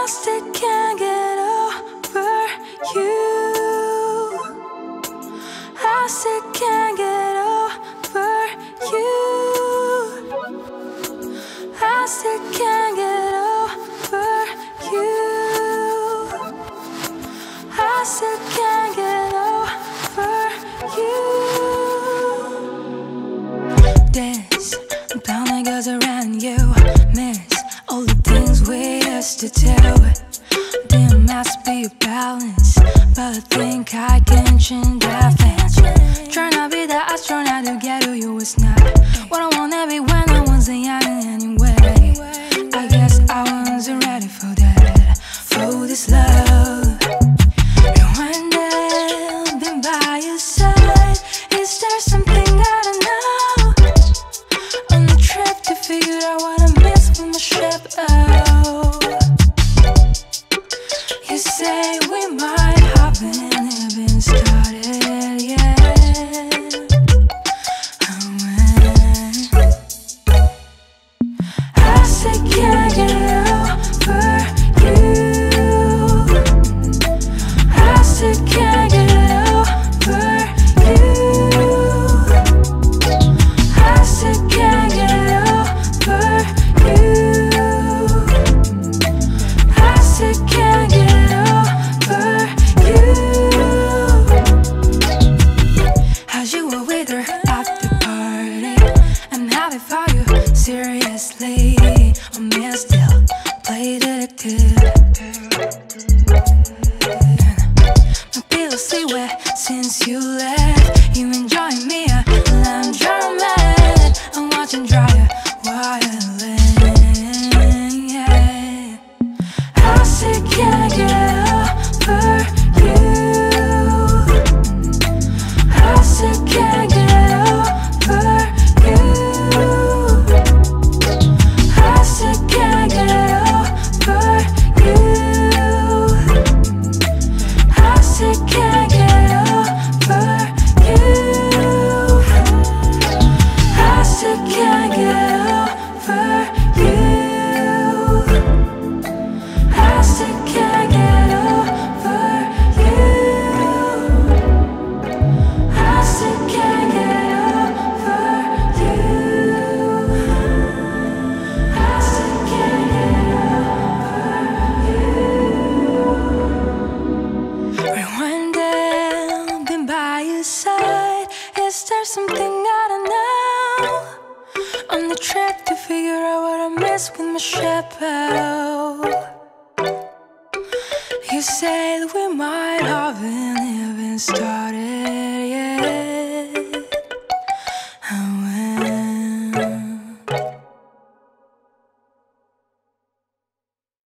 I still can't get over you. I still can't get over you. I still can't get over you. I still can't get over you. This bound goes around you. Miss all the things we used to do. There must be a balance, but I think I can change that fast. Trying to be the astronaut to get to you is not what I wanna be when I wasn't young anyway. I guess I wasn't ready for that, for this love. And one day I've been by your side. Is there something I don't know? On the trip to figure out what I missed with my ship. Oh, you say we might have been started, yeah. I still can't get over you. I still can't get over you. I still can't get over you. I still can't get over you. As you were with her at the party, I'm happy for you, seriously. I may still play detective. My pillows stay wet since you left. You enjoying me, I'm German. I'm watching dryer violin, yeah. I still can't get over you. I still can't get over you. I still can't get over you. I still can't get over you. I still can't get over you. I still can't get over you. I still can't get over you. I still can't get over you. Rewind and been by your side. Is there something I don't know? On the trip to figure out what I missed with my ship. Oh, you say that we might have been even started.